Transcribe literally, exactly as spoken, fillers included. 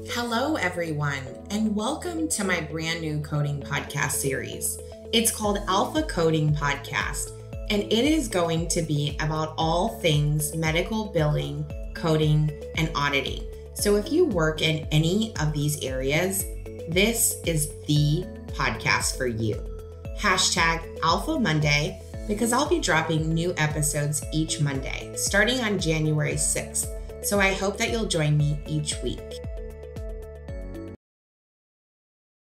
Hello, everyone, and welcome to my brand new coding podcast series. It's called Alpha Coding Podcast, and it is going to be about all things medical billing, coding, and auditing. So if you work in any of these areas, this is the podcast for you. Hashtag Alpha Monday, because I'll be dropping new episodes each Monday, starting on January sixth. So I hope that you'll join me each week.